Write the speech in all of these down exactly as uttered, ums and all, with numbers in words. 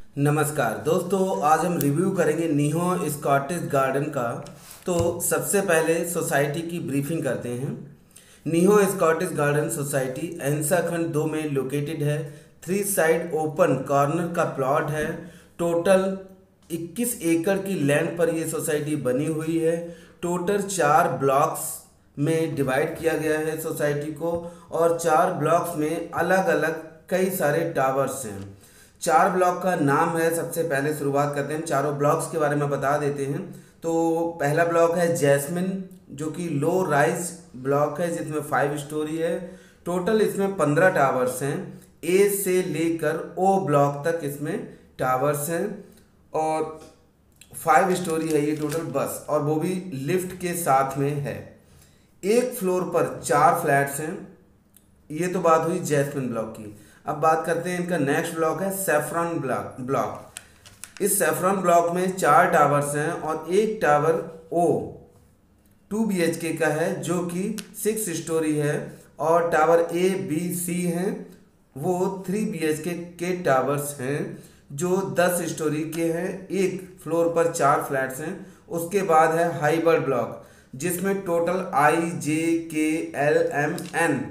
नमस्कार दोस्तों, आज हम रिव्यू करेंगे निहो स्कॉटिश गार्डन का। तो सबसे पहले सोसाइटी की ब्रीफिंग करते हैं। निहो स्कॉटिश गार्डन सोसाइटी अहिंसा खंड दो में लोकेटेड है। थ्री साइड ओपन कॉर्नर का प्लॉट है। टोटल इक्कीस एकड़ की लैंड पर ये सोसाइटी बनी हुई है। टोटल चार ब्लॉक्स में डिवाइड किया गया है सोसाइटी को, और चार ब्लॉक्स में अलग अलग कई सारे टावर्स हैं। चार ब्लॉक का नाम है, सबसे पहले शुरुआत करते हैं, चारों ब्लॉक्स के बारे में बता देते हैं। तो पहला ब्लॉक है जैस्मिन, जो कि लो राइज ब्लॉक है जिसमें फाइव स्टोरी है। टोटल इसमें पंद्रह टावर्स हैं। ए से लेकर ओ ब्लॉक तक इसमें टावर्स हैं और फाइव स्टोरी है ये टोटल बस, और वो भी लिफ्ट के साथ में है। एक फ्लोर पर चार फ्लैट्स हैं। ये तो बात हुई जैस्मिन ब्लॉक की। अब बात करते हैं इनका नेक्स्ट ब्लॉक है सैफरन ब्लॉक ब्लॉक इस सैफरन ब्लॉक में चार टावर्स हैं और एक tower O two B H K का है जो कि सिक्स स्टोरी है, और टावर ए बी सी हैं वो थ्री बी एच के के टावर्स हैं जो दस स्टोरी के हैं। एक फ्लोर पर चार फ्लैट्स हैं। उसके बाद है हाइबर्ड ब्लॉक जिसमें टोटल आई जे के एल एम एन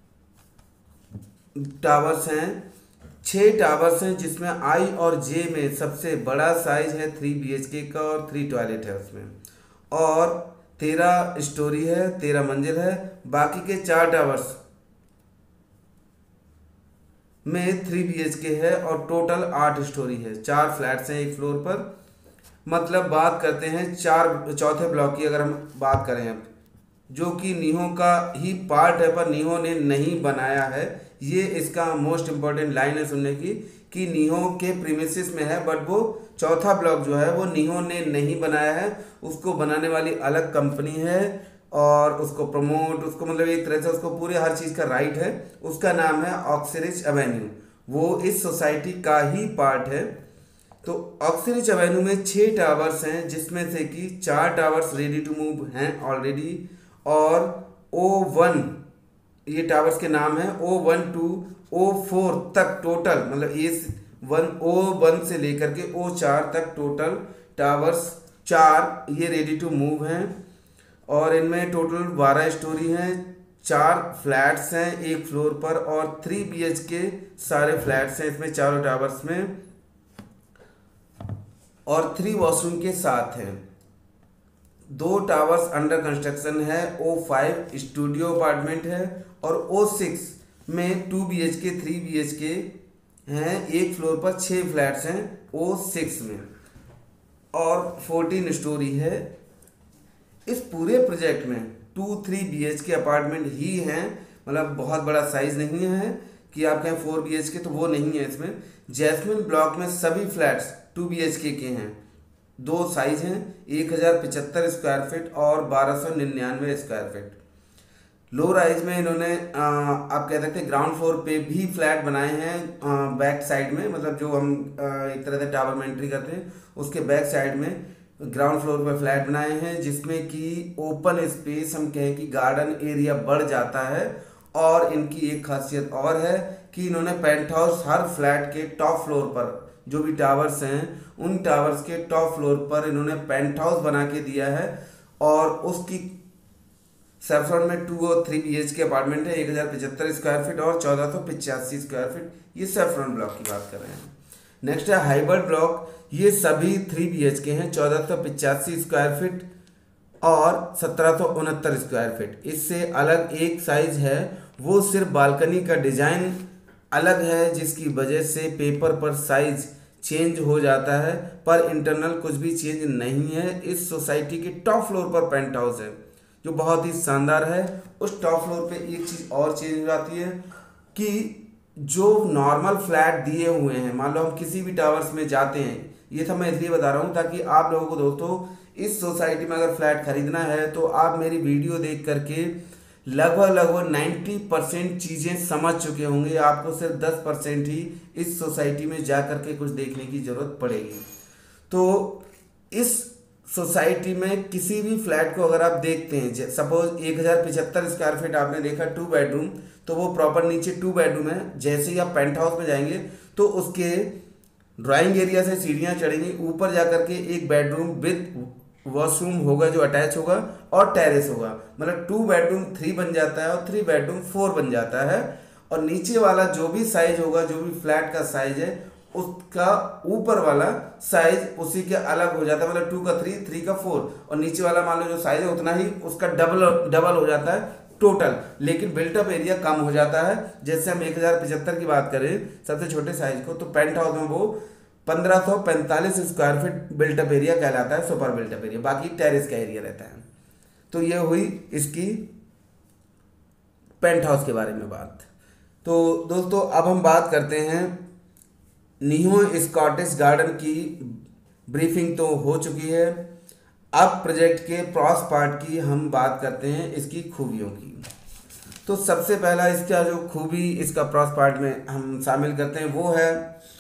टावर्स हैं। छः टावर्स हैं जिसमें आई और जे में सबसे बड़ा साइज है थ्री बी एच के का, और थ्री टॉयलेट है उसमें, और तेरह स्टोरी है, तेरह मंजिल है। बाकी के चार टावर्स में थ्री बी एच के है और टोटल आठ स्टोरी है। चार फ्लैट्स हैं एक फ्लोर पर। मतलब बात करते हैं चार चौथे ब्लॉक की, अगर हम बात करें अब, जो कि निहो का ही पार्ट है पर निहो ने नहीं बनाया है। ये इसका मोस्ट इम्पॉर्टेंट लाइन है सुनने की, कि निहो के प्रीमिसेस में है, बट वो चौथा ब्लॉक जो है वो निहो ने नहीं बनाया है। उसको बनाने वाली अलग कंपनी है और उसको प्रमोट, उसको मतलब एक तरह से उसको पूरे हर चीज़ का राइट है। उसका नाम है ऑक्सरिच एवेन्यू। वो इस सोसाइटी का ही पार्ट है। तो ऑक्सरिच एवेन्यू में छः टावर्स हैं जिसमें से कि चार टावर्स रेडी टू मूव हैं ऑलरेडी, और ओ वन ये टावर्स के नाम है। O one two O four तक टोटल, मतलब ए वन ओ वन से लेकर के ओ चार तक टोटल टावर्स चार ये रेडी टू मूव हैं, और इनमें टोटल बारह स्टोरी हैं। चार फ्लैट्स हैं एक फ्लोर पर, और थ्री बी एच के सारे फ्लैट्स हैं इसमें चारों टावर्स में, और थ्री वॉशरूम के साथ हैं। दो टावर्स अंडर कंस्ट्रक्शन है। ओ फाइव स्टूडियो अपार्टमेंट है, और ओ सिक्स में two B H K three B H K हैं। एक फ्लोर पर छः फ्लैट्स हैं ओ सिक्स में, और फोर्टीन स्टोरी है। इस पूरे प्रोजेक्ट में two three B H K apartment ही हैं, मतलब बहुत बड़ा साइज नहीं है कि आप कहें फोर बी एच के, तो वो नहीं है इसमें। जैस्मिन ब्लॉक में सभी फ्लैट्स टू बी एच के के हैं। दो साइज हैं, एक हज़ार पचहत्तर स्क्वायर फीट और बारह सौ निन्यानवे स्क्वायर फीट। लो राइज में इन्होंने आ, आप कह सकते हैं ग्राउंड फ्लोर पे भी फ्लैट बनाए हैं बैक साइड में, मतलब जो हम आ, एक तरह से टावर में एंट्री करते हैं उसके बैक साइड में ग्राउंड फ्लोर पे फ्लैट बनाए हैं, जिसमें कि ओपन स्पेस हम कहें कि गार्डन एरिया बढ़ जाता है। और इनकी एक खासियत और है कि इन्होंने पेंट हाउस हर फ्लैट के टॉप फ्लोर पर, जो भी टावर्स हैं उन टावर्स के टॉप फ्लोर पर इन्होंने पेंट हाउस बना के दिया है, और उसकी सैफरन में टू और three B H K apartment है, एक हज़ार पचहत्तर स्क्वायर फीट और चौदह सौ पिचासी स्क्वायर फीट। ये सैफरन ब्लॉक की बात कर रहे हैं। नेक्स्ट है हाइबर्ड ब्लॉक। ये सभी थ्री बी एच के हैं, चौदह सौ पिचासी स्क्वायर फीट और सत्रह सौ उनहत्तर स्क्वायर फीट। इससे अलग एक साइज है, वो सिर्फ बालकनी का डिजाइन अलग है जिसकी वजह से पेपर पर साइज चेंज हो जाता है, पर इंटरनल कुछ भी चेंज नहीं है। इस सोसाइटी के टॉप फ्लोर पर पेंट हाउस है जो बहुत ही शानदार है। उस टॉप फ्लोर पे एक चीज़ और चेंज हो जाती है कि जो नॉर्मल फ्लैट दिए हुए हैं, मान लो हम किसी भी टावर्स में जाते हैं, ये सब मैं इसलिए बता रहा हूँ ताकि आप लोगों को दोस्तों इस सोसाइटी में अगर फ्लैट खरीदना है तो आप मेरी वीडियो देख करके लगभग लगभग नब्बे परसेंट चीज़ें समझ चुके होंगे। आपको सिर्फ दस परसेंट ही इस सोसाइटी में जा कर के कुछ देखने की ज़रूरत पड़ेगी। तो इस सोसाइटी में किसी भी फ्लैट को अगर आप देखते हैं, सपोज एक हज़ार पचहत्तर स्क्वायर फीट आपने देखा टू बेडरूम, तो वो प्रॉपर नीचे टू बेडरूम है। जैसे ही आप पेंट हाउस में जाएंगे तो उसके ड्राइंग एरिया से सीढ़ियाँ चढ़ेंगी, ऊपर जाकर के एक बेडरूम विद वॉशरूम होगा जो अटैच होगा और टेरेस होगा, मतलब टू बेडरूम थ्री बन जाता है और थ्री बेडरूम फोर बन जाता है। और नीचे वाला जो भी साइज होगा, जो भी फ्लैट का साइज है, उसका ऊपर वाला साइज उसी के अलग हो जाता है, मतलब टू का थ्री, थ्री का फोर, और नीचे वाला मान लो जो साइज है उतना ही उसका डबल डबल हो जाता है टोटल, लेकिन बिल्टअप एरिया कम हो जाता है। जैसे हम एक हज़ार पचहत्तर की बात करें सबसे छोटे साइज को, तो पेंट हाउस में वो पंद्रह सौ पैंतालीस स्क्वायर फीट बिल्टअप एरिया कहलाता है, सुपर बिल्टअप एरिया, बाकी टेरेस का एरिया रहता है। तो ये हुई इसकी पेंट हाउस के बारे में बात। तो दोस्तों अब हम बात करते हैं निहो स्कॉटिश गार्डन की। ब्रीफिंग तो हो चुकी है, अब प्रोजेक्ट के क्रॉस पार्ट की हम बात करते हैं, इसकी खूबियों की। तो सबसे पहला इसका जो खूबी इसका क्रॉस पार्ट में हम शामिल करते हैं वो है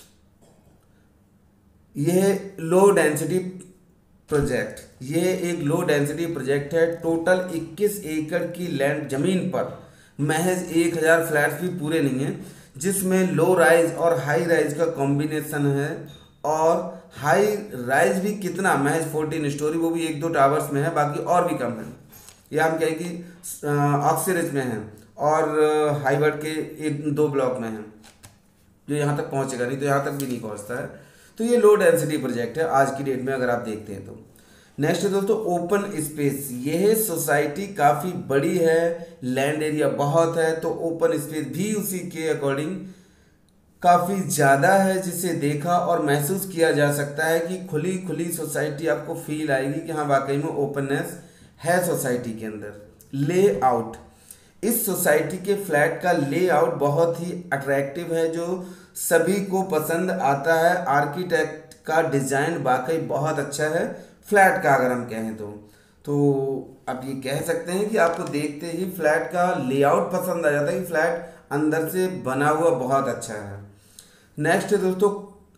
यह लो डेंसिटी प्रोजेक्ट। ये एक लो डेंसिटी प्रोजेक्ट है। टोटल इक्कीस एकड़ की लैंड जमीन पर महज एक हज़ार फ्लैट्स भी पूरे नहीं हैं, जिसमें लो राइज और हाई राइज का कॉम्बिनेशन है। और हाई राइज भी कितना, महज फोर्टीन स्टोरी, वो भी एक दो टावर्स में है, बाकी और भी कम है। या हम कहें कि ऑक्सीरिज में है और हाईवर्ड के एक दो ब्लॉक में है जो यहाँ तक पहुँचेगा, नहीं तो यहाँ तक भी नहीं पहुँचता है। तो ये लो डेंसिटी प्रोजेक्ट है आज की डेट में अगर आप देखते हैं तो। नेक्स्ट है दोस्तों ओपन स्पेस। यह सोसाइटी काफ़ी बड़ी है, लैंड एरिया बहुत है, तो ओपन स्पेस भी उसी के अकॉर्डिंग काफ़ी ज़्यादा है, जिसे देखा और महसूस किया जा सकता है कि खुली खुली सोसाइटी आपको फील आएगी कि हाँ वाकई में ओपननेस है सोसाइटी के अंदर। लेआउट, इस सोसाइटी के फ्लैट का लेआउट बहुत ही अट्रैक्टिव है, जो सभी को पसंद आता है। आर्किटेक्ट का डिज़ाइन वाकई बहुत अच्छा है फ्लैट का, अगर हम कहें तो तो आप ये कह सकते हैं कि आपको देखते ही फ्लैट का लेआउट पसंद आ जाता है कि फ्लैट अंदर से बना हुआ बहुत अच्छा है। नेक्स्ट है दोस्तों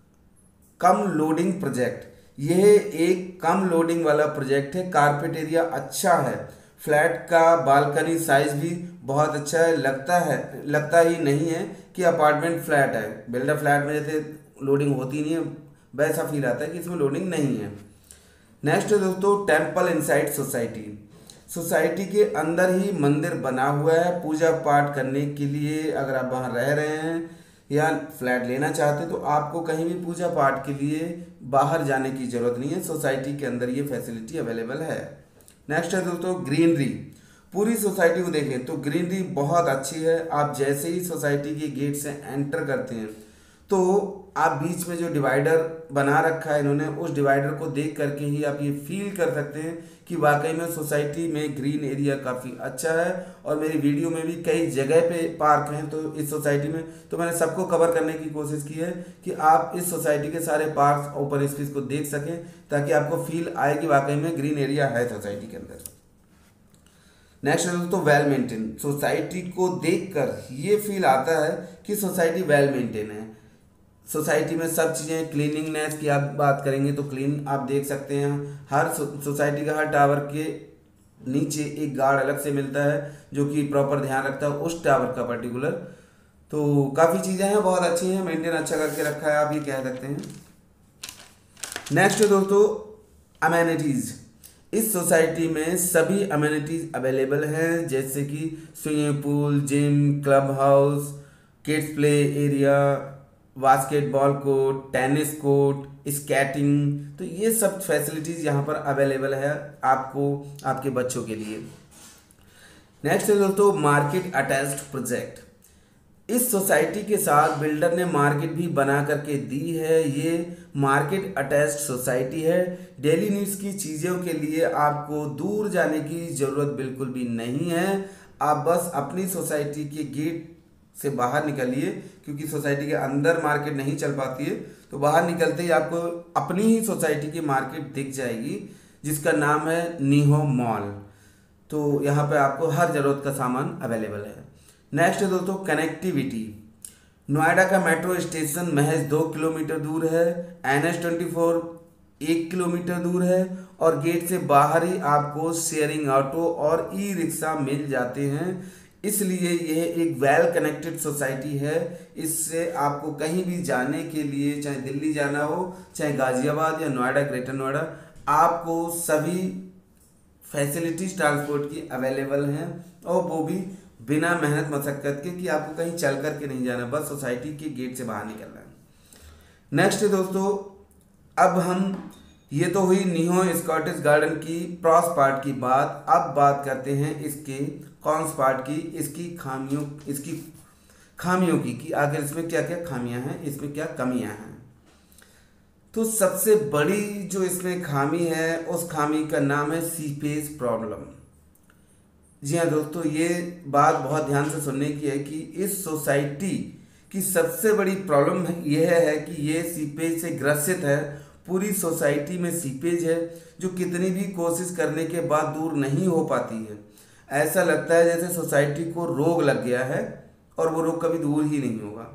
कम लोडिंग प्रोजेक्ट। यह एक कम लोडिंग वाला प्रोजेक्ट है। कारपेट एरिया अच्छा है, फ्लैट का बालकनी साइज भी बहुत अच्छा है। लगता है लगता ही नहीं है कि अपार्टमेंट फ्लैट है। बिल्डर फ्लैट में जैसे लोडिंग होती नहीं है, वैसा फील आता है कि इसमें लोडिंग नहीं है। नेक्स्ट है दोस्तों टेम्पल इनसाइड सोसाइटी। सोसाइटी के अंदर ही मंदिर बना हुआ है। पूजा पाठ करने के लिए अगर आप वहाँ रह रहे हैं या फ्लैट लेना चाहते हैं तो आपको कहीं भी पूजा पाठ के लिए बाहर जाने की ज़रूरत नहीं है, सोसाइटी के अंदर ये फैसिलिटी अवेलेबल है। नेक्स्ट है दोस्तों ग्रीनरी। पूरी सोसाइटी को देखें तो ग्रीनरी बहुत अच्छी है। आप जैसे ही सोसाइटी के गेट से एंटर करते हैं तो आप बीच में जो डिवाइडर बना रखा है इन्होंने, उस डिवाइडर को देख करके ही आप ये फील कर सकते हैं कि वाकई में सोसाइटी में ग्रीन एरिया काफ़ी अच्छा है। और मेरी वीडियो में भी कई जगह पे पार्क हैं तो इस सोसाइटी में, तो मैंने सबको कवर करने की कोशिश की है कि आप इस सोसाइटी के सारे पार्क ओपन स्पेस को देख सकें, ताकि आपको फील आए कि वाकई में ग्रीन एरिया है सोसाइटी के अंदर। नेक्स्ट है दोस्तों वेल मेंटेन। सोसाइटी को देखकर ये फील आता है कि सोसाइटी वेल मेंटेन है। सोसाइटी में सब चीज़ें, क्लीनिंगनेस की आप बात करेंगे तो क्लीन आप देख सकते हैं। हर सोसाइटी का हर टावर के नीचे एक गार्ड अलग से मिलता है जो कि प्रॉपर ध्यान रखता है उस टावर का पर्टिकुलर। तो काफ़ी चीज़ें हैं, बहुत अच्छी हैं, मेंटेन अच्छा करके रखा है, आप ये कह सकते हैं। नेक्स्ट है दोस्तों अमेनिटीज़। इस सोसाइटी में सभी अमेनिटीज़ अवेलेबल हैं, जैसे कि swimming pool, gym, club house, kids play area, basketball court, tennis court, skating. तो ये सब फैसिलिटीज़ यहाँ पर अवेलेबल है आपको, आपके बच्चों के लिए। नेक्स्ट है दोस्तों मार्केट अटैच्ड प्रोजेक्ट। इस सोसाइटी के साथ बिल्डर ने मार्केट भी बना करके दी है। ये मार्केट अटैच्ड सोसाइटी है। डेली नीड्स की चीज़ों के लिए आपको दूर जाने की ज़रूरत बिल्कुल भी नहीं है। आप बस अपनी सोसाइटी के गेट से बाहर निकलिए, क्योंकि सोसाइटी के अंदर मार्केट नहीं चल पाती है, तो बाहर निकलते ही आपको अपनी ही सोसाइटी की मार्केट दिख जाएगी, जिसका नाम है निहो मॉल। तो यहाँ पे आपको हर ज़रूरत का सामान अवेलेबल है। नेक्स्ट है दोस्तों कनेक्टिविटी। नोएडा का मेट्रो स्टेशन महज दो किलोमीटर दूर है। एन एच ट्वेंटी फोर एक किलोमीटर दूर है और गेट से बाहर ही आपको शेयरिंग ऑटो और ई रिक्शा मिल जाते हैं। इसलिए यह एक वेल कनेक्टेड सोसाइटी है। इससे आपको कहीं भी जाने के लिए, चाहे दिल्ली जाना हो, चाहे गाजियाबाद या नोएडा, ग्रेटर नोएडा, आपको सभी फैसिलिटीज ट्रांसपोर्ट की अवेलेबल हैं, और वो भी बिना मेहनत मशक्क़त के, कि आपको कहीं चल कर के नहीं जाना, बस सोसाइटी के गेट से बाहर निकलना है। नेक्स्ट है दोस्तों, अब हम, ये तो हुई निहो स्कॉटिश गार्डन की प्रॉस पार्ट की बात। अब बात करते हैं इसके कॉन्स पार्ट की, इसकी खामियों इसकी खामियों की, कि आखिर इसमें क्या क्या खामियां हैं, इसमें क्या कमियां हैं। तो सबसे बड़ी जो इसमें खामी है, उस खामी का नाम है सीपेज प्रॉब्लम। जी हाँ दोस्तों, ये बात बहुत ध्यान से सुनने की है कि इस सोसाइटी की सबसे बड़ी प्रॉब्लम यह है कि ये सीपेज से ग्रसित है। पूरी सोसाइटी में सीपेज है, जो कितनी भी कोशिश करने के बाद दूर नहीं हो पाती है। ऐसा लगता है जैसे सोसाइटी को रोग लग गया है, और वो रोग कभी दूर ही नहीं होगा।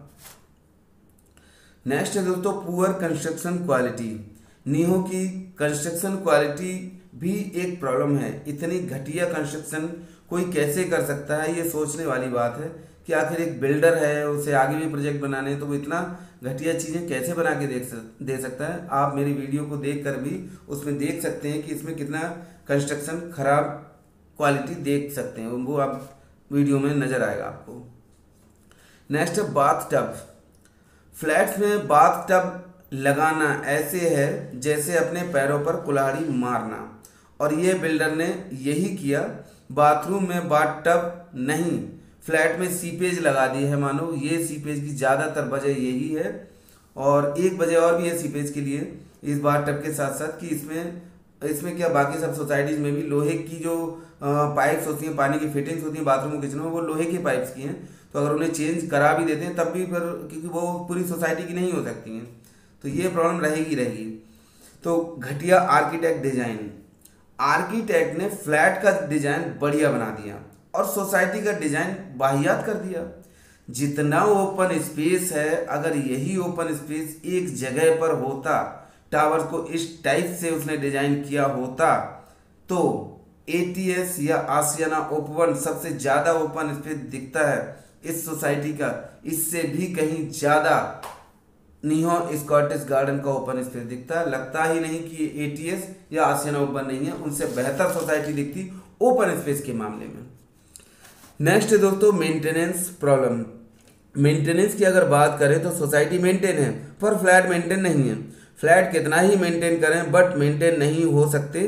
नेक्स्ट है दोस्तों, पुअर कंस्ट्रक्शन क्वालिटी। निहो की कंस्ट्रक्शन क्वालिटी भी एक प्रॉब्लम है। इतनी घटिया कंस्ट्रक्शन कोई कैसे कर सकता है, ये सोचने वाली बात है कि आखिर एक बिल्डर है, उसे आगे भी प्रोजेक्ट बनाने हैं, तो वो इतना घटिया चीज़ें कैसे बना के देख सक दे सकता है। आप मेरी वीडियो को देख कर भी उसमें देख सकते हैं कि इसमें कितना कंस्ट्रक्शन खराब क्वालिटी देख सकते हैं, वो आप वीडियो में नज़र आएगा आपको। नेक्स्ट है बाथ टब। फ्लैट्स में बाथ टब लगाना ऐसे है जैसे अपने पैरों पर कुल्हाड़ी मारना, और ये बिल्डर ने यही किया। बाथरूम में बाथ टब नहीं, फ्लैट में सीपेज लगा दी है। मानो ये सीपेज की ज़्यादातर वजह यही है, और एक वजह और भी है सीपेज के लिए इस बाथ टब के साथ साथ, कि इसमें इसमें क्या, बाकी सब सोसाइटीज़ में भी लोहे की जो पाइप्स होती हैं, पानी की फिटिंग्स होती हैं बाथरूम किचनों में, वो लोहे की पाइप्स की हैं। तो अगर उन्हें चेंज करा भी देते हैं तब भी फिर, क्योंकि वो पूरी सोसाइटी की नहीं हो सकती हैं, तो ये प्रॉब्लम रहेगी रहेगी। तो घटिया आर्किटेक्ट डिजाइन। आर्किटेक्ट ने फ्लैट का डिजाइन बढ़िया बना दिया और सोसाइटी का डिजाइन वाहियात कर दिया। जितना ओपन स्पेस है, अगर यही ओपन स्पेस एक जगह पर होता, टावर्स को इस टाइप से उसने डिजाइन किया होता, तो एटीएस या आसियाना ओपन सबसे ज़्यादा ओपन स्पेस दिखता है इस सोसाइटी का, इससे भी कहीं ज़्यादा निहो स्कॉटिश गार्डन का ओपन स्पेस दिखता है। लगता ही नहीं कि ये एटीएस या आसियाना ओपन नहीं है, उनसे बेहतर सोसाइटी दिखती ओपन स्पेस के मामले में। नेक्स्ट है दोस्तों मेंटेनेंस प्रॉब्लम। मेंटेनेंस की अगर बात करें तो सोसाइटी मेंटेन है, पर फ्लैट मेंटेन नहीं है। फ्लैट कितना ही मेंटेन करें, बट मेंटेन नहीं हो सकते।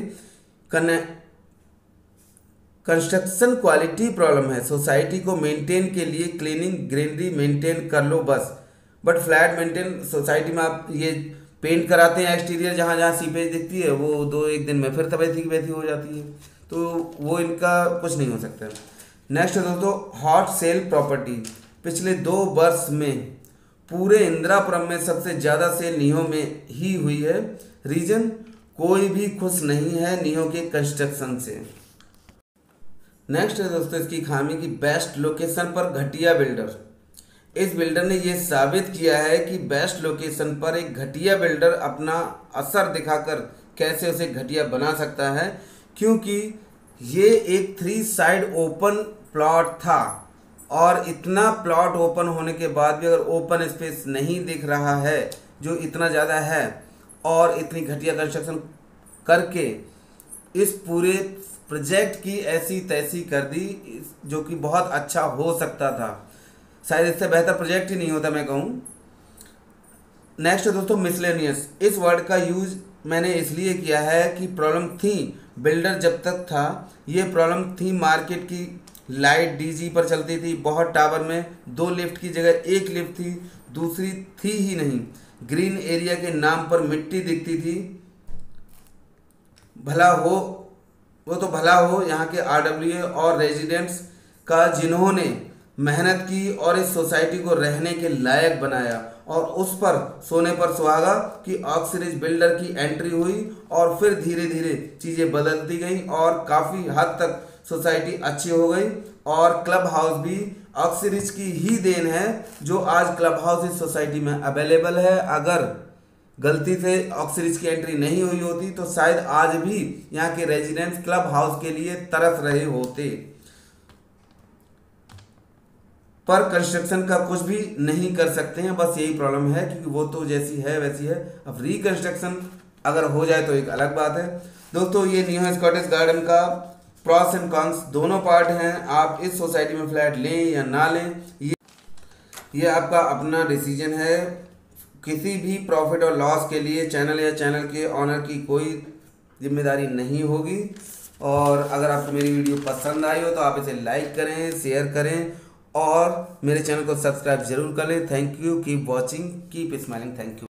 कंस्ट्रक्शन क्वालिटी प्रॉब्लम है। सोसाइटी को मेंटेन के लिए क्लीनिंग, ग्रीनरी मेंटेन कर लो बस, बट फ्लैट मेंटेन सोसाइटी में आप ये पेंट कराते हैं एक्सटीरियर, जहाँ जहाँ सीपेज दिखती है वो दो एक दिन में फिर तबैती की बैठी हो जाती है, तो वो इनका कुछ नहीं हो सकता। नेक्स्ट है दोस्तों हॉट सेल प्रॉपर्टी। पिछले दो वर्ष में पूरे इंदिरापुरम में सबसे ज़्यादा सेल निहो में ही हुई है। रीजन, कोई भी खुश नहीं है निहो के कंस्ट्रक्शन से। नेक्स्ट है दोस्तों इसकी खामी की बेस्ट लोकेशन पर घटिया बिल्डर। इस बिल्डर ने यह साबित किया है कि बेस्ट लोकेशन पर एक घटिया बिल्डर अपना असर दिखाकर कैसे उसे घटिया बना सकता है, क्योंकि ये एक थ्री साइड ओपन प्लॉट था, और इतना प्लॉट ओपन होने के बाद भी अगर ओपन स्पेस नहीं दिख रहा है जो इतना ज़्यादा है, और इतनी घटिया कंस्ट्रक्शन करके इस पूरे प्रोजेक्ट की ऐसी तैसी कर दी, जो कि बहुत अच्छा हो सकता था। शायद इससे बेहतर प्रोजेक्ट ही नहीं होता मैं कहूँ। नेक्स्ट है दोस्तों मिसलेनियस। इस वर्ड का यूज मैंने इसलिए किया है कि प्रॉब्लम थी बिल्डर जब तक था, ये प्रॉब्लम थी मार्केट की। लाइट डीजी पर चलती थी, बहुत टावर में दो लिफ्ट की जगह एक लिफ्ट थी, दूसरी थी ही नहीं। ग्रीन एरिया के नाम पर मिट्टी दिखती थी। भला हो वो तो भला हो यहाँ के आरडब्ल्यूए और रेजिडेंट्स का, जिन्होंने मेहनत की और इस सोसाइटी को रहने के लायक बनाया, और उस पर सोने पर सुहागा कि ऑक्सरिज बिल्डर की एंट्री हुई और फिर धीरे धीरे चीज़ें बदलती गई और काफ़ी हद तक सोसाइटी अच्छी हो गई। और क्लब हाउस भी ऑक्सरिज की ही देन है, जो आज क्लब हाउस इस सोसाइटी में अवेलेबल है। अगर गलती से ऑक्सरिज की एंट्री नहीं हुई होती तो शायद आज भी यहाँ के रेजिडेंट्स क्लब हाउस के लिए तरस रहे होते। पर कंस्ट्रक्शन का कुछ भी नहीं कर सकते हैं, बस यही प्रॉब्लम है क्योंकि वो तो जैसी है वैसी है। अब रिकंस्ट्रक्शन अगर हो जाए तो एक अलग बात है। दोस्तों ये न्यू स्कॉटिश गार्डन का प्रॉस एंड कॉन्स दोनों पार्ट हैं। आप इस सोसाइटी में फ्लैट लें या ना लें, ये ये आपका अपना डिसीजन है। किसी भी प्रॉफिट और लॉस के लिए चैनल या चैनल के ऑनर की कोई जिम्मेदारी नहीं होगी। और अगर आपको मेरी वीडियो पसंद आई हो तो आप इसे लाइक करें, शेयर करें और मेरे चैनल को सब्सक्राइब जरूर कर लें। Thank you, keep watching, keep smiling, thank you.